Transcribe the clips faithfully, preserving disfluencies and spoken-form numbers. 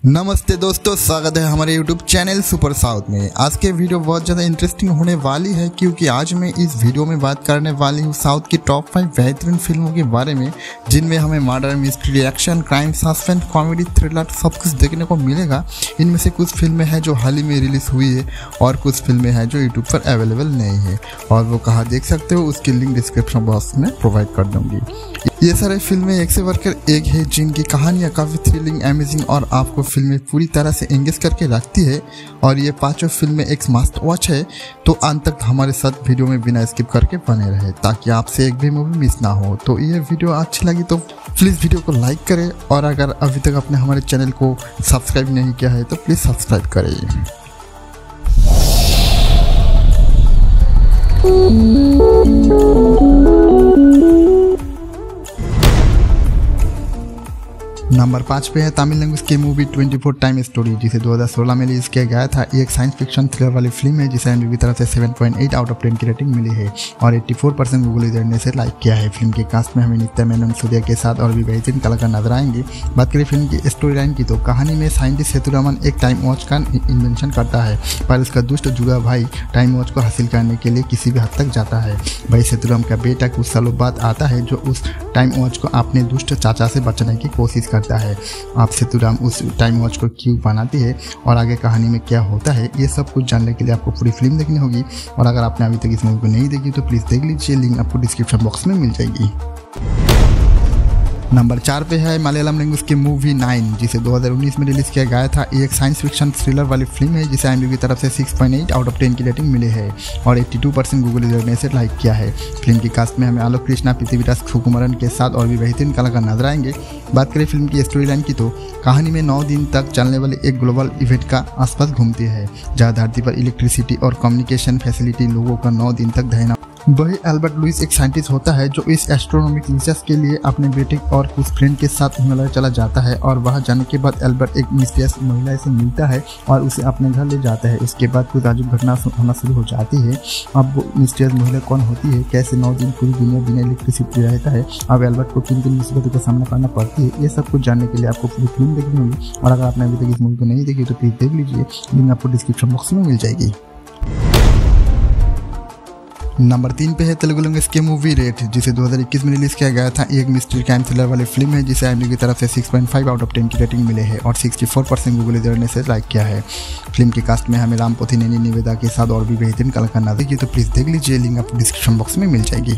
नमस्ते दोस्तों, स्वागत है हमारे यूट्यूब चैनल सुपर साउथ में। आज के वीडियो बहुत ज़्यादा इंटरेस्टिंग होने वाली है क्योंकि आज मैं इस वीडियो में बात करने वाली हूँ साउथ की टॉप फाइव बेहतरीन फिल्मों के बारे में, जिनमें हमें murder, mystery, action, crime, suspense, comedy, thriller सब कुछ देखने को मिलेगा। इनमें से कुछ फिल्में हैं जो हाल ही में रिलीज हुई है और कुछ फिल्में हैं जो यूट्यूब पर अवेलेबल नहीं है, और वो कहाँ देख सकते हो उसकी लिंक डिस्क्रिप्शन बॉक्स में प्रोवाइड कर दूँगी। ये सारे फिल्में एक से बढ़कर एक है, जिनकी कहानियाँ काफ़ी थ्रिलिंग, अमेजिंग और आपको फिल्में पूरी तरह से एंगेज करके रखती है। और ये पांचों फिल्में एक मस्ट वॉच है, तो अंत तक हमारे साथ वीडियो में बिना स्किप करके बने रहे ताकि आपसे एक भी मूवी मिस ना हो। तो ये वीडियो अच्छी लगी तो प्लीज़ वीडियो को लाइक करें, और अगर अभी तक आपने हमारे चैनल को सब्सक्राइब नहीं किया है तो प्लीज़ सब्सक्राइब करें। नंबर पाँच पे है तमिल लैंग्वेज की movie twenty four time story, जिसे दो हज़ार सोलह में रिलीज किया गया था। ये एक साइंस फिक्शन थ्रिलर वाली फिल्म है जिसे एमडी की तरफ से seven point eight out of ten की रेटिंग मिली है और चौरासी परसेंट गूगल यूजर ने से लाइक किया है। फिल्म के कास्ट में हमें नित्या मेनन, सूर्या के साथ और भी बेहतरीन कलाकार नजर आएंगे। बात करें फिल्म की स्टोरी लाइन की तो कहानी में साइंटिस्ट सेतुरामन एक टाइम वॉच का इन्वेंशन करता है, पर उसका दुष्ट जुड़ा भाई टाइम वॉच को हासिल करने के लिए किसी भी हद तक जाता है। भाई सेतुराम का बेटा कुछ सालों बाद आता है जो उस टाइम वॉच को अपने दुष्ट चाचा से बचाने की कोशिश करता है। आप सेतुराम उस टाइम वॉच को क्यों बनाती है और आगे कहानी में क्या होता है, ये सब कुछ जानने के लिए आपको पूरी फिल्म देखनी होगी। और अगर आपने अभी तक इस मूवी को नहीं देखी तो प्लीज़ देख लीजिए, लिंक आपको डिस्क्रिप्शन बॉक्स में मिल जाएगी। नंबर चार पे है मलयालम लैंग्वेज की मूवी नाइन, जिसे दो हज़ार उन्नीस में रिलीज किया गया था। ये एक साइंस फिक्शन थ्रिलर वाली फिल्म है जिसे एमडी की तरफ से six point eight out of ten की रेटिंग मिली है और बयासी परसेंट गूगल यूजर ने इसे लाइक किया है। फिल्म की कास्ट में हमें आलोक कृष्णा, पृथ्वीराज सुकुमारन के साथ और भी बेहतरीन कलाकार नजर आएंगे। बात करें फिल्म की स्टोरी लाइन की तो कहानी में नौ दिन तक चलने वाले एक ग्लोबल इवेंट का आसपास घूमती है, जहाँ धरती पर इलेक्ट्रिसिटी और कम्युनिकेशन फैसिलिटी लोगों का नौ दिन तक रहना। वही एल्बर्ट लुइस एक साइंटिस्ट होता है जो इस एस्ट्रोनॉमिक रिसर्च के लिए अपने बेटे और कुछ फ्रेंड के साथ हिमालय चला जाता है, और वहां जाने के बाद एल्बर्ट एक मिस्टीरियस महिला से मिलता है और उसे अपने घर ले जाता है। उसके बाद कुछ अजीब घटना होना शुरू हो जाती है। अब वो मिस्टीरियस महिला कौन होती है, कैसे नौ दिन पूरी दुनिया बिना इलेक्ट्रिसिटी रहता है, अब एल्बर्ट को किन किन मुसीबतों का सामना करना पड़ती है, ये सब कुछ जानने के लिए आपको पूरी फिल्म देखनी होगी। और अगर आपने अभी तक इस मूवी को नहीं देखी तो प्लीज देख लीजिए, लिंक आपको डिस्क्रिप्शन बॉक्स में मिल जाएगी। नंबर तीन पे है तेलुगु लैंग्वेज की मूवी रेड, जिसे दो हज़ार इक्कीस में रिलीज किया गया था। एक मिस्ट्री क्राइम थ्रिलर वाली फिल्म है जिसे एमडी की तरफ से six point five out of ten की रेटिंग मिले है और चौंसठ परसेंट गूगल यूजर ने से लाइक किया है। फिल्म की कास्ट में हमें राम पोथिनेनी, निवेदा के साथ और भी बेहतरीन कलाकार नजर आएंगे, तो प्लीज देख लीजिए, लिंक आपको डिस्क्रिप्शन बॉक्स में मिल जाएगी।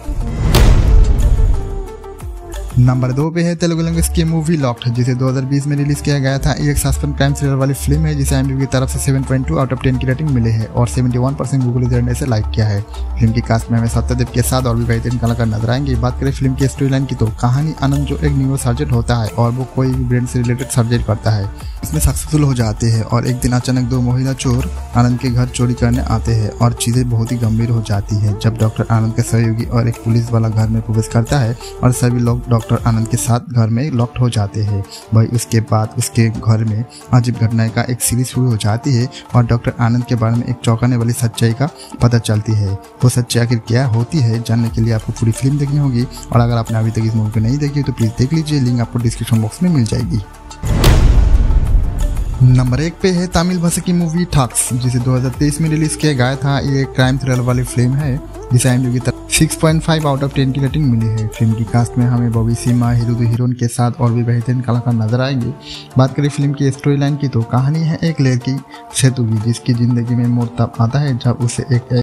नंबर दो पे है तेलुगु लैंग्वेज की मूवी लॉक्ड, जिसे दो हज़ार बीस में रिलीज किया गया था। एक सस्पेंस क्राइम थ्रिलर वाली फिल्म है जिसे एमडी की तरफ से seven point two out of ten की रेटिंग मिले है और इकहत्तर परसेंट गूगल यूजर ने से लाइक किया है। फिल्म की कास्ट में हमें सत्यदेव के साथ और भी बेहतरीन कलाकार नजर आएंगे। बात करें फिल्म की स्टोरी लाइन की तो कहानी आनंद जो एक न्यूरो सर्जन होता है और वो कोई भी ब्रेन से रिलेटेड सब्जेक्ट करता है, इसमें सक्सेसफुल हो जाते हैं और एक दिन अचानक दो महिला चोर आनंद के घर चोरी करने आते हैं और चीजें बहुत ही गंभीर हो जाती है जब डॉक्टर आनंद के सहयोगी और एक पुलिस वाला घर में प्रवेश करता है और सभी लोग डॉक्टर आनंद के साथ घर में लॉक्ड हो जाते हैं। वही उसके बाद उसके घर में अजीब घटनाएं का एक सीरीज शुरू हो जाती है और डॉक्टर आनंद के बारे में एक चौंकाने वाली सच्चाई का पता चलती है। वो सच्चाई आखिर क्या होती है जानने के लिए आपको पूरी फिल्म देखनी होगी, और अगर आपने अभी तक इस मूवी को नहीं देखी तो प्लीज देख लीजिए, लिंक आपको डिस्क्रिप्शन बॉक्स में मिल जाएगी। नंबर एक पे है तमिल भाषा की मूवी ठग्स, जिसे दो हज़ार तेईस में रिलीज किया गया था। ये क्राइम थ्रिलर वाली फिल्म है जिसे एमडी की तरफ six point five out of ten की रेटिंग मिली है। फिल्म की कास्ट में हमें Bobby Simha, hero the heroine के साथ और भी बेहतरीन कलाकार नजर आएंगे। बात करें फिल्म की स्टोरी लाइन की तो कहानी है एक लड़की सेतु की, जिसकी जिंदगी में मोड़ तब आता है जब उसे एक